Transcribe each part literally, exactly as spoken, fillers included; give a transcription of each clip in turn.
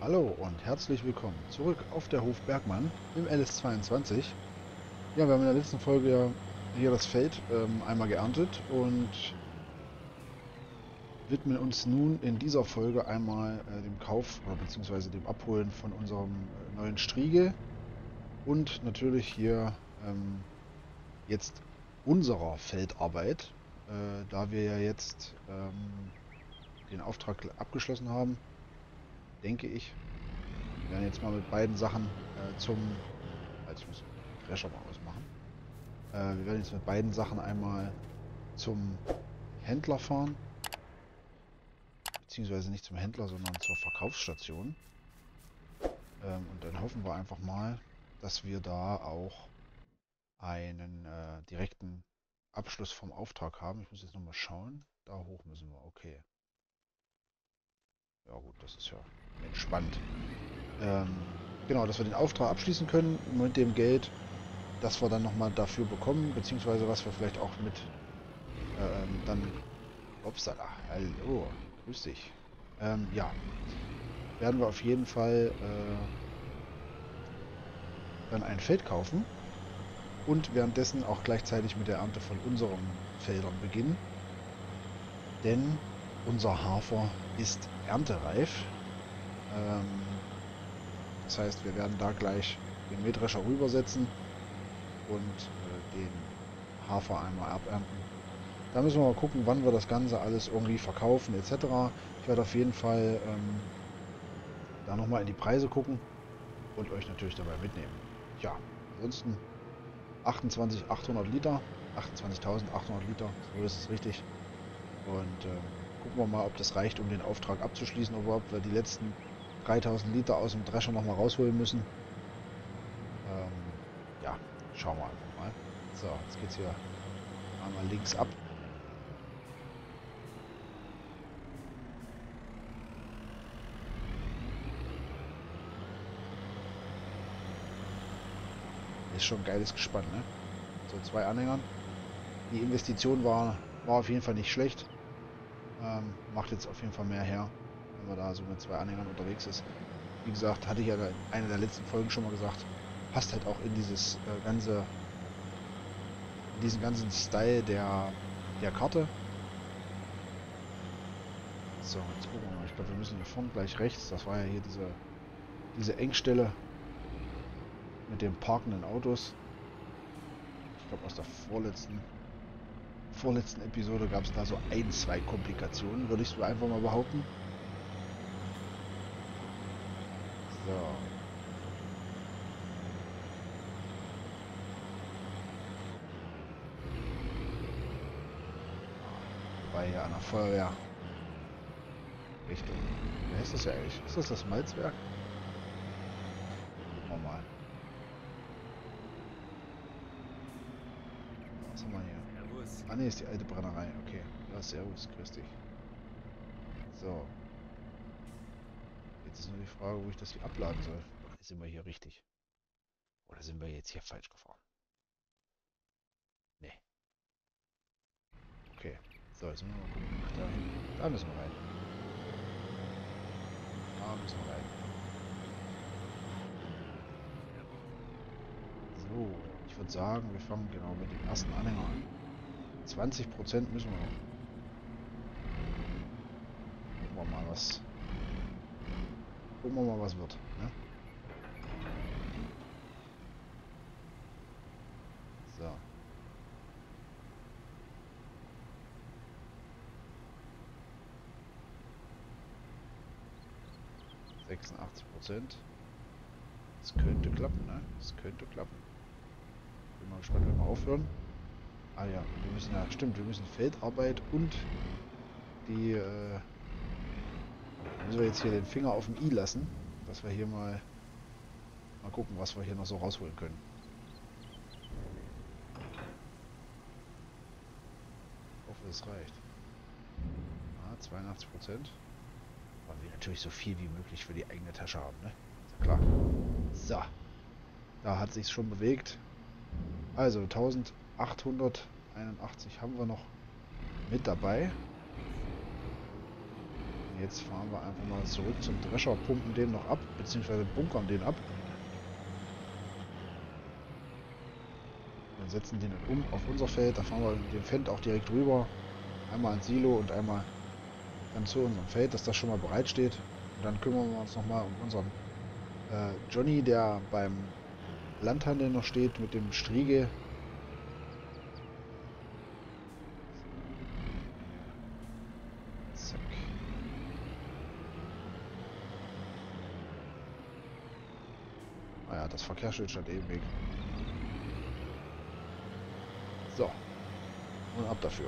Hallo und herzlich willkommen zurück auf der Hof Bergmann im L S zweiundzwanzig. Ja, wir haben in der letzten Folge ja hier das Feld ähm, einmal geerntet und widmen uns nun in dieser Folge einmal äh, dem Kauf oder beziehungsweise dem Abholen von unserem äh, neuen Striegel und natürlich hier ähm, jetzt unserer Feldarbeit, äh, da wir ja jetzt ähm, den Auftrag abgeschlossen haben, denke ich. Wir werden jetzt mal mit beiden Sachen äh, zum Also ich muss den Drescher mal ausmachen. Äh, wir werden jetzt mit beiden Sachen einmal zum Händler fahren. Beziehungsweise nicht zum Händler, sondern zur Verkaufsstation. Ähm, und dann hoffen wir einfach mal, dass wir da auch einen äh, direkten Abschluss vom Auftrag haben. Ich muss jetzt nochmal schauen. Da hoch müssen wir. Okay. Ja gut, das ist ja entspannt. Ähm, genau, dass wir den Auftrag abschließen können mit dem Geld, das wir dann nochmal dafür bekommen, beziehungsweise was wir vielleicht auch mit äh, ähm, dann Upsala, hallo, grüß dich. Ähm, ja, werden wir auf jeden Fall äh, dann ein Feld kaufen und währenddessen auch gleichzeitig mit der Ernte von unseren Feldern beginnen, denn unser Hafer ist erntereif. Ähm, das heißt, wir werden da gleich den Mähdrescher rübersetzen und äh, den Hafer einmal abernten. Da müssen wir mal gucken, wann wir das Ganze alles irgendwie verkaufen et cetera. Ich werde auf jeden Fall ähm, da nochmal in die Preise gucken und euch natürlich dabei mitnehmen. Ja, ansonsten achtundzwanzigtausendachthundert Liter, achtundzwanzigtausendachthundert Liter, so ist es richtig. Und ähm, gucken wir mal, ob das reicht, um den Auftrag abzuschließen oder ob wir die letzten dreitausend Liter aus dem Drescher nochmal rausholen müssen. Ähm, ja, schauen wir einfach mal. So, jetzt geht es hier einmal links ab. Ist schon ein geiles Gespann, ne? Mit so zwei Anhängern. Die Investition war, war auf jeden Fall nicht schlecht. Ähm, macht jetzt auf jeden Fall mehr her, wenn man da so mit zwei Anhängern unterwegs ist. Wie gesagt, hatte ich ja in einer der letzten Folgen schon mal gesagt, passt halt auch in dieses äh, ganze, in diesen ganzen Style der, der Karte. So, jetzt gucken wir mal. Ich glaube, wir müssen hier vorne gleich rechts. Das war ja hier diese, diese Engstelle mit den parkenden Autos. Ich glaube, aus der vorletzten, vorletzten Episode gab es da so ein, zwei Komplikationen, würde ich so einfach mal behaupten. So, ah, vorbei hier an der Feuerwehr Richtung. Wer ist das ja eigentlich? Ist das das Malzwerk? Gucken wir mal. Was haben wir hier? Servus. Ah ne, ist die alte Brennerei. Okay. Ja, servus, grüß dich. So, jetzt ist nur die Frage, wo ich das hier abladen soll. Oder sind wir hier richtig? Oder sind wir jetzt hier falsch gefahren? Ne, okay. So, jetzt müssen wir mal gucken. Ach, da hinten. Da müssen wir rein. Da müssen wir rein. So, ich würde sagen, wir fangen genau mit dem ersten Anhänger an. zwanzig Prozent müssen wir noch. Gucken wir mal, was, gucken wir mal, was wird. Ne? So, sechsundachtzig Prozent. Es könnte klappen, ne? Es könnte klappen. Bin mal gespannt, wenn wir aufhören. Ah ja, wir müssen ja, stimmt, wir müssen Feldarbeit und die, äh, müssen wir jetzt hier den Finger auf dem i lassen, dass wir hier mal, mal gucken, was wir hier noch so rausholen können. Ich hoffe, es reicht. Ah, zweiundachtzig Prozent. Wollen wir natürlich so viel wie möglich für die eigene Tasche haben, ne? Ist ja klar. So, da hat sich schon bewegt. Also eintausendachthunderteinundachtzig haben wir noch mit dabei. Jetzt fahren wir einfach mal zurück zum Drescher, pumpen den noch ab, beziehungsweise bunkern den ab. Dann setzen den dann um auf unser Feld. Da fahren wir mit dem Feld auch direkt rüber. Einmal ins Silo und einmal dann zu unserem Feld, dass das schon mal bereit steht. Und dann kümmern wir uns nochmal um unseren äh, Johnny, der beim Landhandel noch steht mit dem Striege. Zack. Ah ja, das Verkehrsschild stand eben weg. So. Und ab dafür.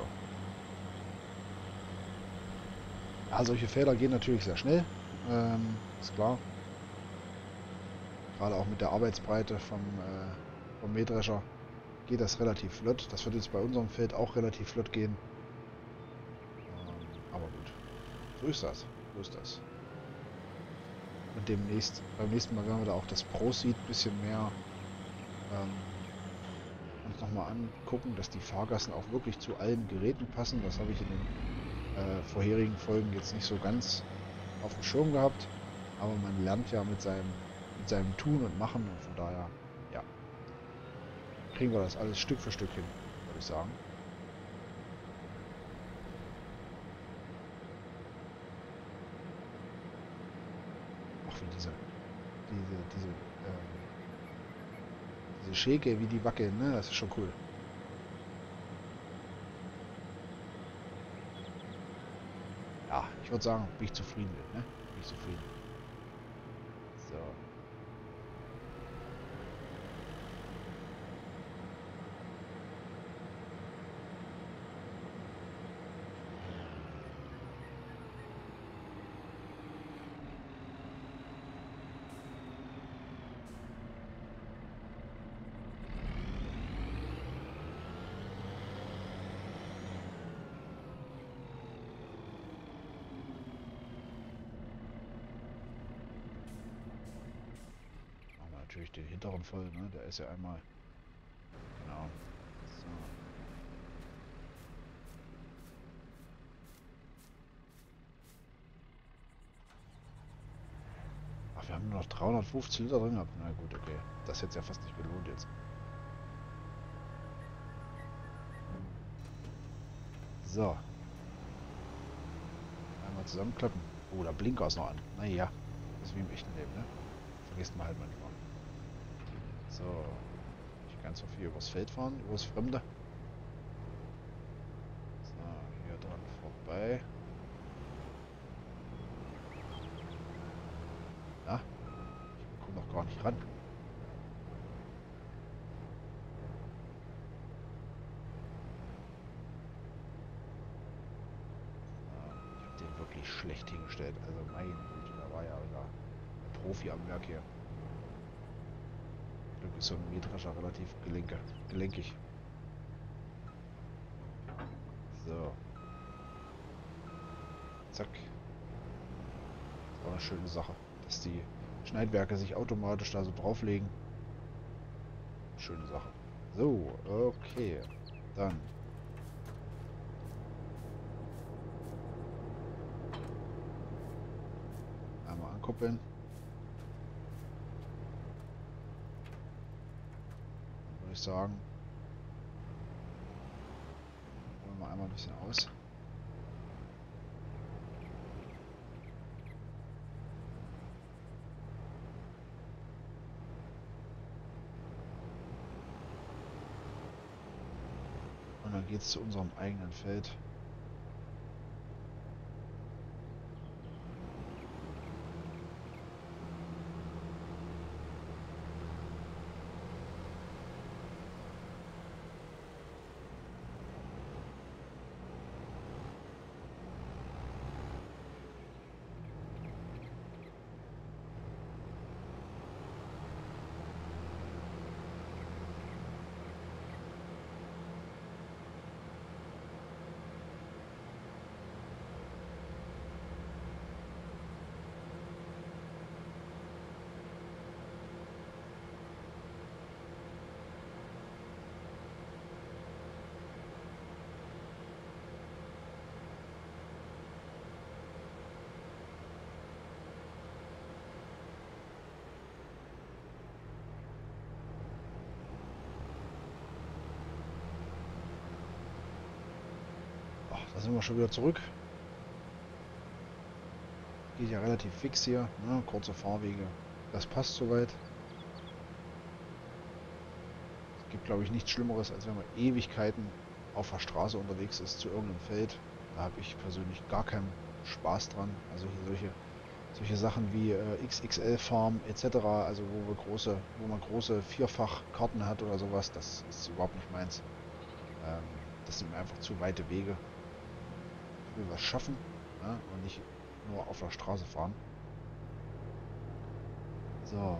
Ja, solche Felder gehen natürlich sehr schnell. Ähm, ist klar. Gerade auch mit der Arbeitsbreite vom, äh, vom Mähdrescher geht das relativ flott. Das wird jetzt bei unserem Feld auch relativ flott gehen. Ähm, aber gut. So ist das. So ist das. Und demnächst, beim nächsten Mal werden wir da auch das Pro-Seed ein bisschen mehr ähm, uns nochmal angucken, dass die Fahrgassen auch wirklich zu allen Geräten passen. Das habe ich in den äh, vorherigen Folgen jetzt nicht so ganz auf dem Schirm gehabt. Aber man lernt ja mit seinem, mit seinem Tun und Machen und von daher, ja, kriegen wir das alles Stück für Stück hin, würde ich sagen. Auch wie diese, diese, diese, ähm, diese Schäke, wie die wackeln, ne? Das ist schon cool. Ja, ich würde sagen, bin ich zufrieden mit, ne? Bin ich zufrieden. So. Machen wir natürlich den hinteren voll, ne? Der ist ja einmal. Genau. So. Ach, wir haben nur noch dreihundertfünfzig Liter drin gehabt. Na gut, okay. Das hätte es ja fast nicht gelohnt jetzt. So. Einmal zusammenklappen. Oh, da Blinker ist noch an. Naja. Das ist wie im echten Leben, ne? Vergisst man halt manchmal. So. Nicht ganz so viel übers Feld fahren, übers Fremde. So, hier dran vorbei. Na, ich komme noch gar nicht ran. Ich habe den wirklich schlecht hingestellt. Also meine Güte, da war ja wieder ein Profi am Werk hier. Glück ist so ein Mähdrescher relativ gelenke, gelenkig. So. Zack. Das war eine schöne Sache, dass die Schneidwerke sich automatisch da so drauflegen. Schöne Sache. So, okay. Dann. Einmal ankuppeln. Dann würde ich sagen, holen wir einmal ein bisschen aus. Und dann geht es zu unserem eigenen Feld. Da sind wir schon wieder zurück. Geht ja relativ fix hier, ne? Kurze Fahrwege. Das passt soweit. Es gibt, glaube ich, nichts Schlimmeres, als wenn man Ewigkeiten auf der Straße unterwegs ist zu irgendeinem Feld. Da habe ich persönlich gar keinen Spaß dran. Also hier solche, solche Sachen wie äh, X X L Farm et cetera. Also wo wir große, wo man große Vierfachkarten hat oder sowas, das ist überhaupt nicht meins. Ähm, das sind mir einfach zu weite Wege. Ich will was schaffen, ne? Und nicht nur auf der Straße fahren. So.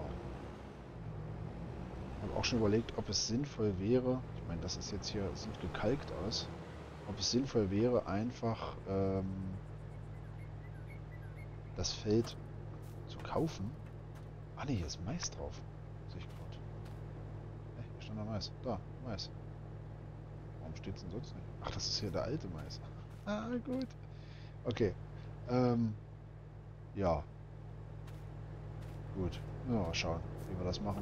Ich habe auch schon überlegt, ob es sinnvoll wäre, ich meine, das ist jetzt hier, sieht gekalkt aus, ob es sinnvoll wäre, einfach ähm, das Feld zu kaufen. Ah ne, hier ist Mais drauf. Sehe ich gerade. Hä, hier stand da Mais. Da, Mais. Warum steht es denn sonst nicht? Ach, das ist hier der alte Mais. Ah, gut. Okay. Ähm, ja, gut. Ja, mal schauen, wie wir das machen.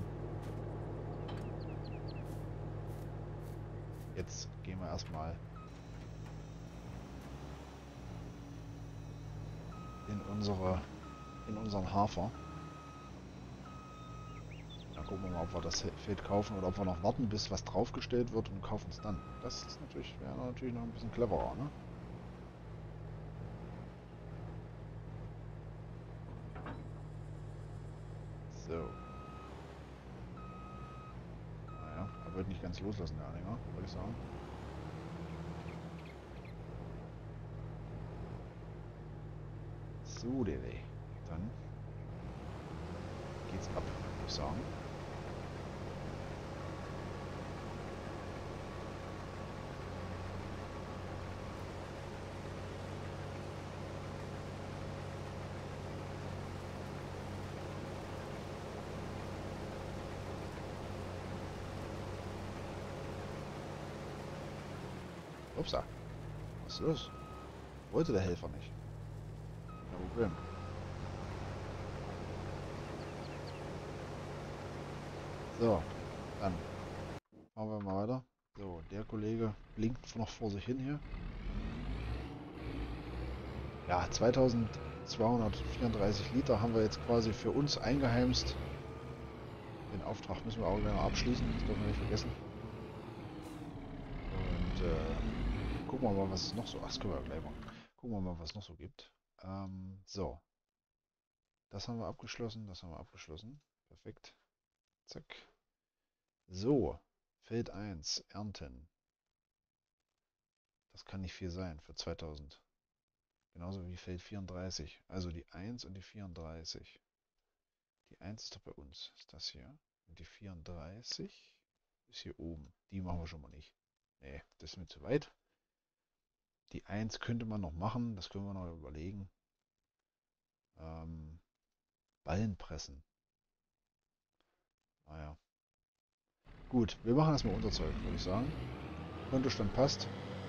Jetzt gehen wir erstmal in unsere, in unseren Hafer. Dann gucken wir mal, ob wir das Feld kaufen oder ob wir noch warten, bis was draufgestellt wird und kaufen es dann. Das ist natürlich, wäre natürlich noch ein bisschen cleverer, ne? So. Naja, er wird nicht ganz loslassen, der Anhänger, würde ich sagen. So, Dede. Dann geht's ab, würde ich sagen. Upsa. Was ist los? Wollte der Helfer nicht. Kein Problem. So, dann machen wir mal weiter. So, der Kollege blinkt noch vor sich hin hier. Ja, zweitausendzweihundertvierunddreißig Liter haben wir jetzt quasi für uns eingeheimst. Den Auftrag müssen wir auch gleich noch abschließen, das dürfen wir nicht vergessen. Und äh, gucken wir mal, was es noch so... Ach, das können wir gleich machen. Gucken wir mal, was es noch so gibt. Ähm, so. Das haben wir abgeschlossen, das haben wir abgeschlossen. Perfekt. Zack. So. Feld eins. Ernten. Das kann nicht viel sein für zweitausend. Genauso wie Feld vierunddreißig. Also die eins und die vierunddreißig. Die eins ist doch bei uns. Ist das hier. Und die vierunddreißig ist hier oben. Die machen wir schon mal nicht. Nee, das ist mir zu weit. Die eins könnte man noch machen. Das können wir noch überlegen. Ähm, Ballen pressen. Naja. Gut, wir machen erstmal unser Zeug, würde ich sagen. Kontostand passt.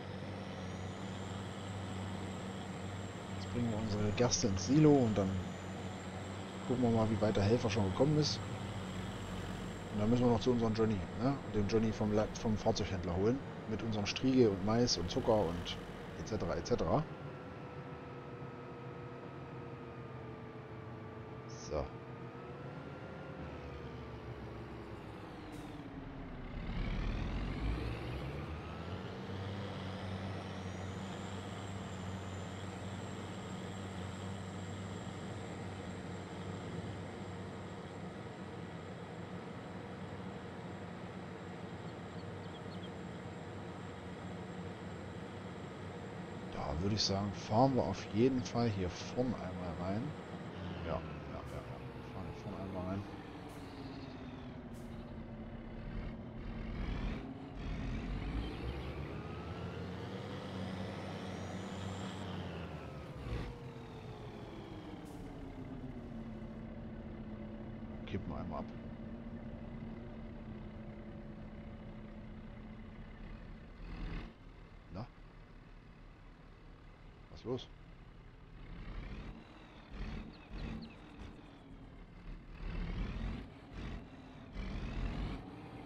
Jetzt bringen wir unsere Gerste ins Silo und dann gucken wir mal, wie weit der Helfer schon gekommen ist. Und dann müssen wir noch zu unserem Johnny, ne? Und den Johnny vom, vom Fahrzeughändler holen. Mit unserem Striege und Mais und Zucker und et cetera et cetera. So. Da würde ich sagen, fahren wir auf jeden Fall hier vorne einmal rein. Ja, ja, ja, ja. Wir fahren hier vorne einmal rein. Kippen wir einmal ab. Na? Was ist los?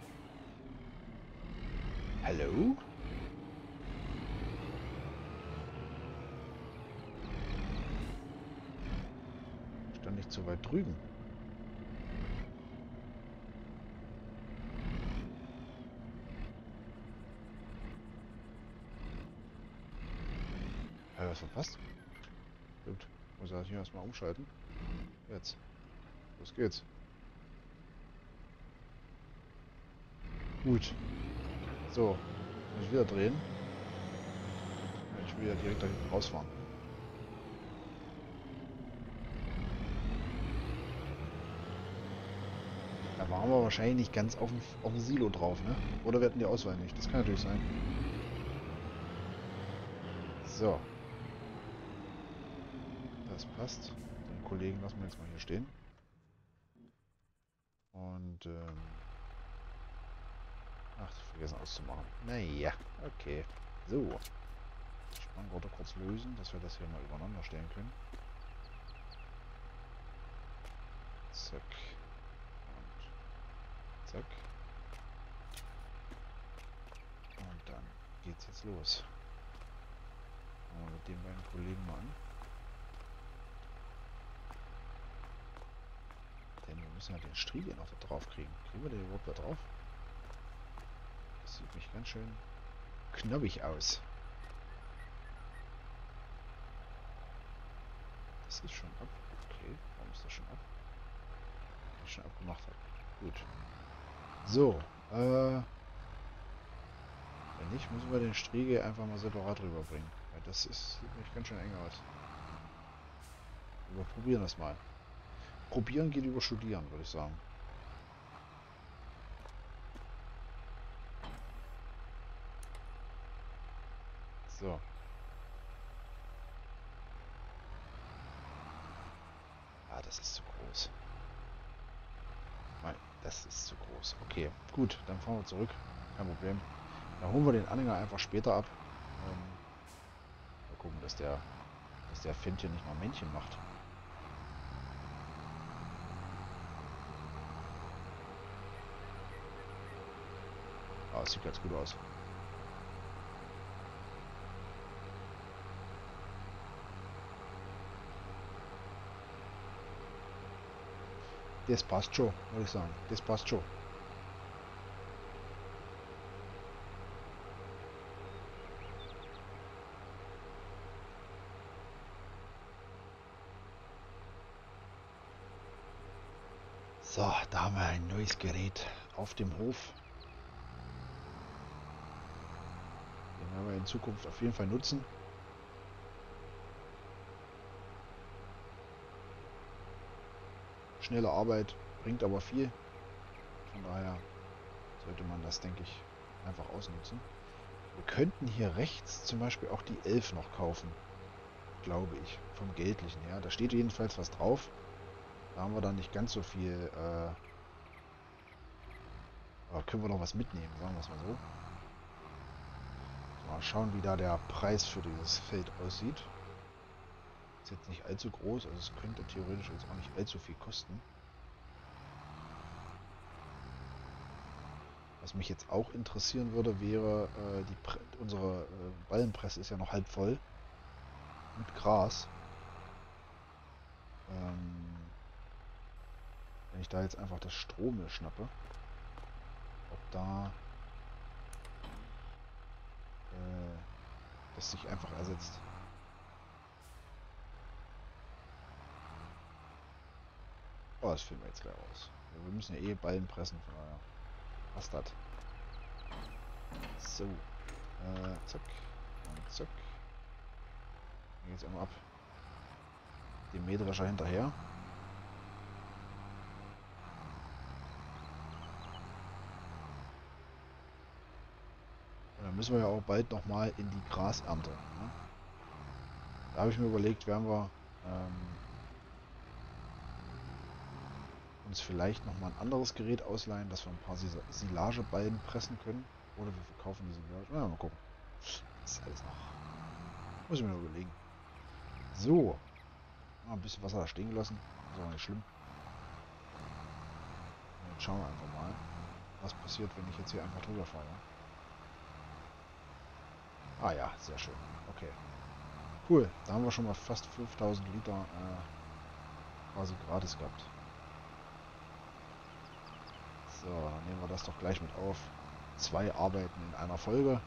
Hallo? weit drüben? Habe ich was verpasst? Gut. Muss er hier erstmal umschalten. Jetzt. Los geht's. Gut. So. Muss ich wieder drehen. Ja, ich will ja direkt da hinten rausfahren. Da waren wir wahrscheinlich nicht ganz auf dem, auf dem Silo drauf, ne? Oder wir hatten die Auswahl nicht. Das kann natürlich sein. So. Das passt. Den Kollegen lassen wir jetzt mal hier stehen. Und, ähm... ach, ich vergessen auszumachen. Naja, okay. So. Spanngurte kurz lösen, dass wir das hier mal übereinander stellen können. Zack. Und zack. Und dann geht's jetzt los. Fangen wir mit den beiden Kollegen mal an. Denn wir müssen ja den Striegel noch da drauf kriegen. Kriegen wir den überhaupt da drauf? Das sieht mich ganz schön knobbig aus. Das ist schon ab. Okay, warum ist das schon ab? Weil ich schon abgemacht habe. Gut. So, äh... wenn nicht, müssen wir den Striegel einfach mal separat rüberbringen. Weil das ist, sieht mich ganz schön eng aus. Wir probieren das mal. Probieren geht über Studieren, würde ich sagen. So. Ah, das ist zu groß. Nein, das ist zu groß. Okay, gut, dann fahren wir zurück. Kein Problem. Dann holen wir den Anhänger einfach später ab. Ähm, mal gucken, dass der, dass der Fendt hier nicht mal Männchen macht. Ah, es sieht ganz gut aus. Das passt schon, würde ich sagen. Das passt schon. So, da haben wir ein neues Gerät auf dem Hof. Den werden wir in Zukunft auf jeden Fall nutzen. Schnelle Arbeit, bringt aber viel. Von daher sollte man das, denke ich, einfach ausnutzen. Wir könnten hier rechts zum Beispiel auch die elf noch kaufen. Glaube ich. Vom Geldlichen her. Da steht jedenfalls was drauf. Da haben wir dann nicht ganz so viel. Äh, aber können wir noch was mitnehmen, sagen wir es mal so. Mal schauen, wie da der Preis für dieses Feld aussieht. Ist jetzt nicht allzu groß, also es könnte theoretisch jetzt auch nicht allzu viel kosten. Was mich jetzt auch interessieren würde, wäre, äh, die Pre unsere äh, Ballenpresse ist ja noch halb voll mit Gras. Ähm, wenn ich da jetzt einfach das Strohmüll schnappe, ob da äh, das sich einfach ersetzt. Oh, das finden wir jetzt gleich raus. Wir müssen ja eh Ballen pressen, von daher passt das. So, äh, zack und zack. Dann geht's einmal ab. Dem Mähdrescher hinterher. Und dann müssen wir ja auch bald nochmal in die Grasernte. Ne? Da habe ich mir überlegt, werden wir ähm, uns vielleicht nochmal ein anderes Gerät ausleihen, dass wir ein paar Sil Silageballen pressen können. Oder wir verkaufen die Silage. Ja, mal gucken. Das ist alles noch. Muss ich mir nur überlegen. So. Mal ein bisschen Wasser da stehen gelassen. Ist auch nicht schlimm. Und jetzt schauen wir einfach mal, was passiert, wenn ich jetzt hier einfach drüber fahre. Ah ja, sehr schön. Okay. Cool. Da haben wir schon mal fast fünftausend Liter äh, quasi gratis gehabt. So, dann nehmen wir das doch gleich mit auf. Zwei Arbeiten in einer Folge.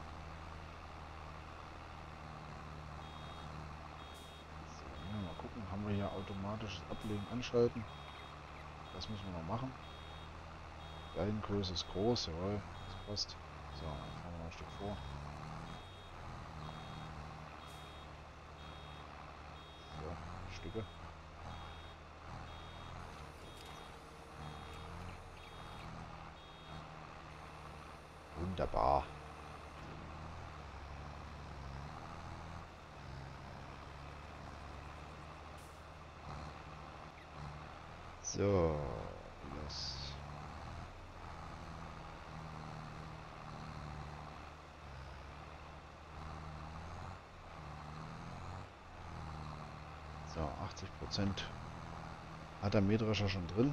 So, ja, mal gucken, haben wir hier automatisches Ablegen anschalten. Das müssen wir noch machen. Galgengröße ist groß, jawohl, das passt. So, dann fahren wir noch ein Stück vor. So, Stücke. Wunderbar. So, los. So, achtzig Prozent hat der Mähdrescher schon drin.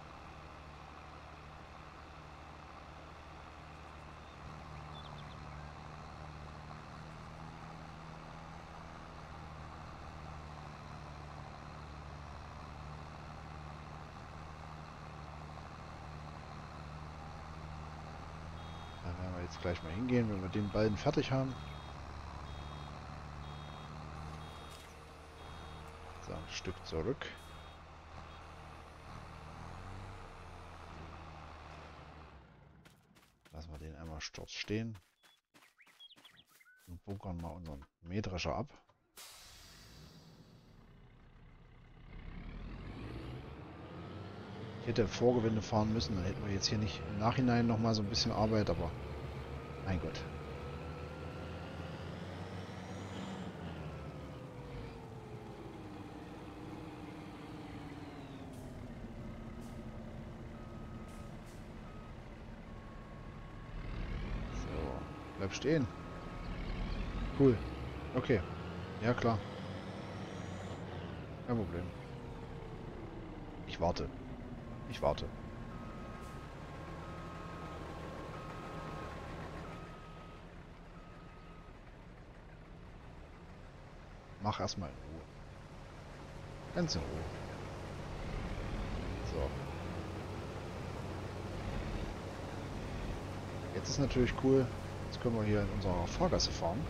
Da werden wir jetzt gleich mal hingehen, wenn wir den beiden fertig haben. So, ein Stück zurück. Lassen wir den einmal dort stehen. Und bunkern mal unseren Mähdrescher ab. Ich hätte Vorgewinde fahren müssen, dann hätten wir jetzt hier nicht im Nachhinein nochmal so ein bisschen Arbeit, aber mein Gott. So, bleib stehen. Cool. Okay. Ja, klar. Kein Problem. Ich warte. Ich warte. Mach erstmal in Ruhe. Ganz in Ruhe. So. Jetzt ist natürlich cool. Jetzt können wir hier in unserer Fahrgasse fahren.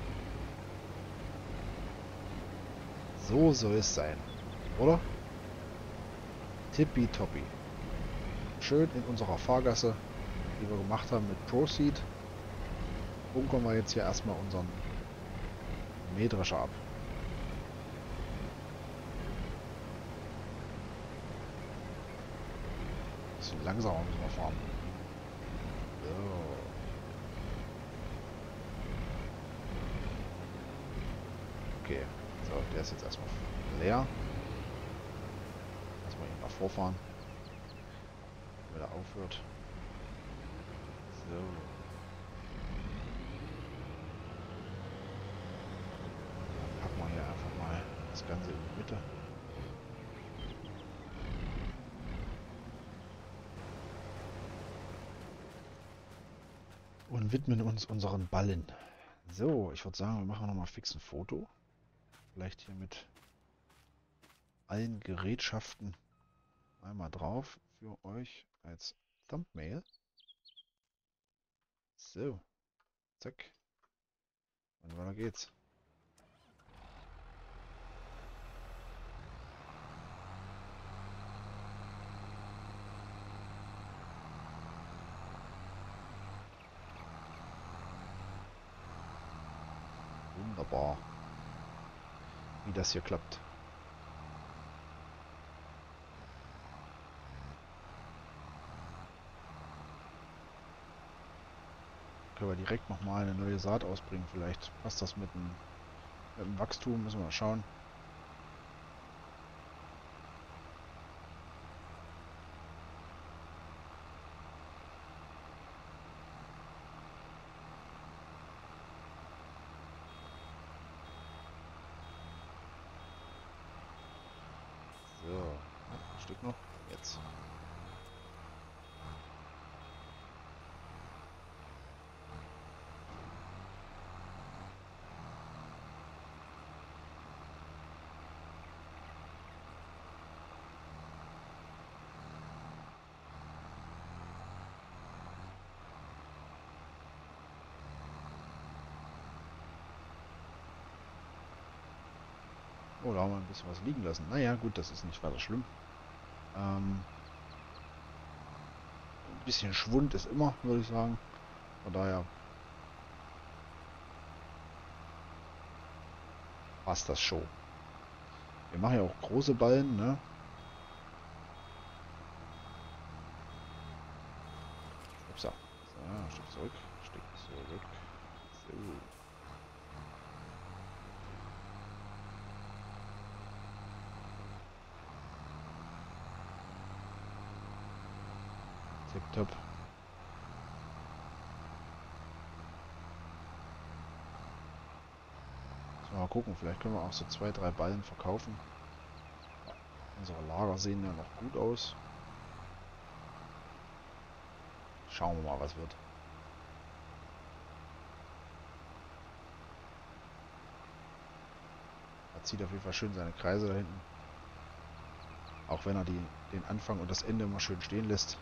So soll es sein. Oder? Tippitoppi. Schön in unserer Fahrgasse, die wir gemacht haben mit Proceed, bunkern wir jetzt hier erstmal unseren Mähdrescher ab. Ein bisschen langsamer müssen wir fahren. So. Okay, so, der ist jetzt erstmal leer. Lass mal ihn mal vorfahren. Wenn er aufhört. So. Dann packen wir hier einfach mal das Ganze in die Mitte. Und widmen uns unseren Ballen. So, ich würde sagen, wir machen nochmal fix ein Foto. Vielleicht hier mit allen Gerätschaften einmal drauf für euch als Thumbnail. So, zack. Und weiter geht's. Wunderbar. Wie das hier klappt. Können wir direkt nochmal eine neue Saat ausbringen. Vielleicht passt das mit dem, mit dem Wachstum. Müssen wir mal schauen. So, ein Stück noch. Jetzt. Oh, da haben wir ein bisschen was liegen lassen. Naja, gut, das ist nicht weiter schlimm. Ähm, ein bisschen Schwund ist immer, würde ich sagen. Von daher passt das schon. Wir machen ja auch große Ballen, ne? Upsa. So, ein Stück zurück. Ein Stück zurück. So. Tipptopp. So, mal gucken, vielleicht können wir auch so zwei, drei Ballen verkaufen. Unsere Lager sehen ja noch gut aus. Schauen wir mal, was wird. Er zieht auf jeden Fall schön seine Kreise da hinten. Auch wenn er die, den Anfang und das Ende immer schön stehen lässt.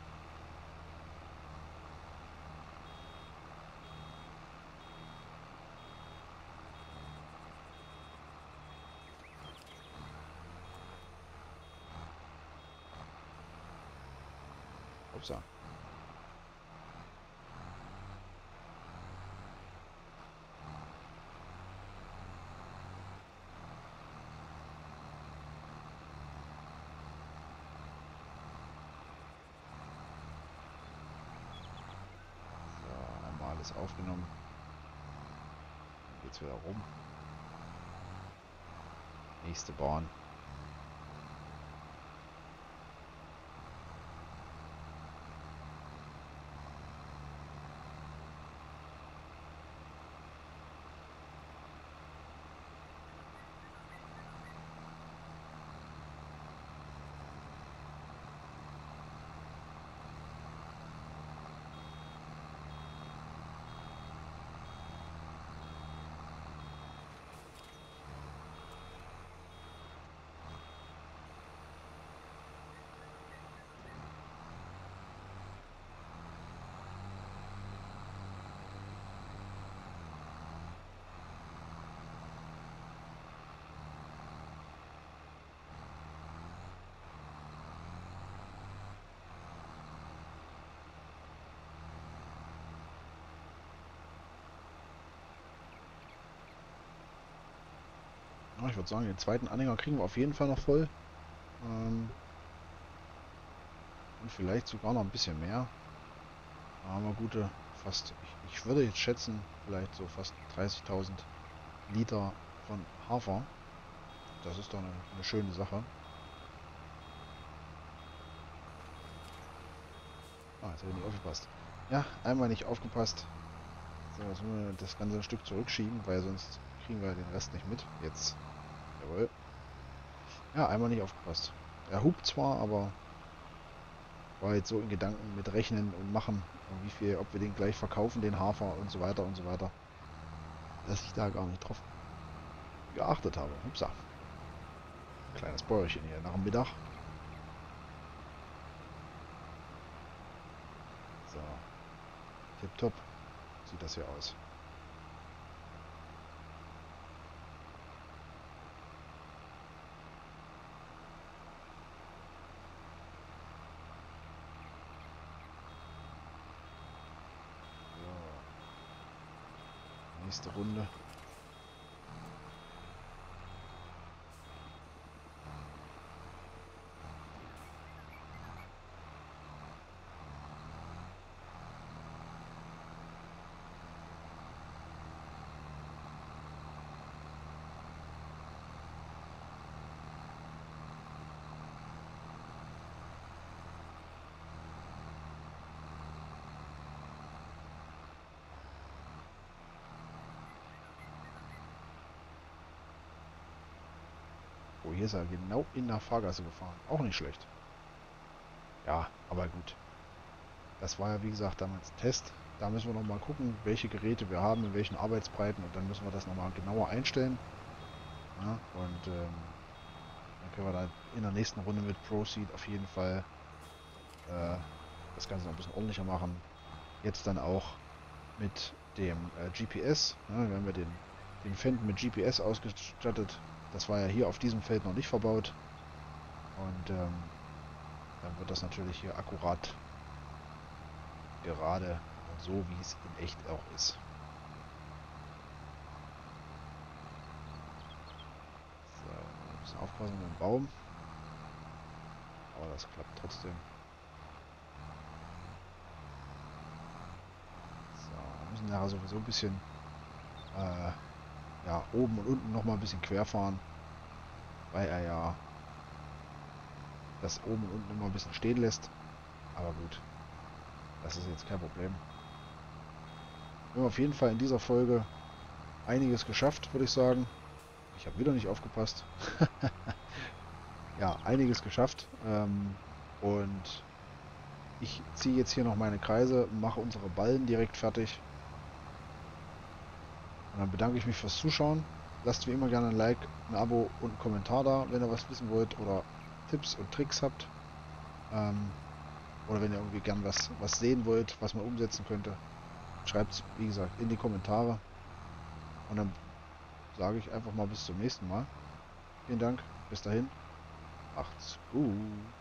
Upsa. So, einmal alles aufgenommen. Dann geht's wieder rum. Nächste Bahn. Ja, ich würde sagen, den zweiten Anhänger kriegen wir auf jeden Fall noch voll. Ähm, und vielleicht sogar noch ein bisschen mehr. Da haben wir gute, fast, ich, ich würde jetzt schätzen, vielleicht so fast dreißigtausend Liter von Hafer. Das ist doch eine, eine schöne Sache. Ah, jetzt habe ich nicht aufgepasst. Ja, einmal nicht aufgepasst. So, jetzt müssen wir das ganze Stück zurückschieben, weil sonst kriegen wir den Rest nicht mit. Jetzt. Jawohl. Ja, einmal nicht aufgepasst. Er hupt zwar, aber war jetzt so in Gedanken mit Rechnen und Machen und wie viel, ob wir den gleich verkaufen, den Hafer und so weiter und so weiter, dass ich da gar nicht drauf geachtet habe. Hupsa. Kleines Bäuerchen hier nach dem Mittag. So, tipptopp sieht das hier aus. So, nächste Runde. Oh, hier ist er genau in der Fahrgasse gefahren. Auch nicht schlecht. Ja, aber gut. Das war ja wie gesagt damals ein Test. Da müssen wir noch mal gucken, welche Geräte wir haben, in welchen Arbeitsbreiten und dann müssen wir das noch mal genauer einstellen. Ja, und ähm, dann können wir da in der nächsten Runde mit Proceed auf jeden Fall äh, das Ganze noch ein bisschen ordentlicher machen. Jetzt dann auch mit dem äh, G P S. Ja, wir haben ja den, den Fendt mit G P S ausgestattet. Das war ja hier auf diesem Feld noch nicht verbaut. Und ähm, dann wird das natürlich hier akkurat gerade und so, wie es in echt auch ist. So, ein bisschen aufpassen mit dem Baum. Aber das klappt trotzdem. So, wir müssen nachher sowieso ein bisschen äh, ja, oben und unten noch mal ein bisschen quer fahren, weil er ja das oben und unten immer ein bisschen stehen lässt. Aber gut, das ist jetzt kein Problem. Wir haben auf jeden Fall in dieser Folge einiges geschafft, würde ich sagen. Ich habe wieder nicht aufgepasst. Ja, einiges geschafft. Ähm, und ich ziehe jetzt hier noch meine Kreise, mache unsere Ballen direkt fertig. Und dann bedanke ich mich fürs Zuschauen. Lasst wie immer gerne ein Like, ein Abo und einen Kommentar da, wenn ihr was wissen wollt oder Tipps und Tricks habt. Ähm, oder wenn ihr irgendwie gern was, was sehen wollt, was man umsetzen könnte. Schreibt es, wie gesagt, in die Kommentare. Und dann sage ich einfach mal bis zum nächsten Mal. Vielen Dank. Bis dahin. Macht's gut.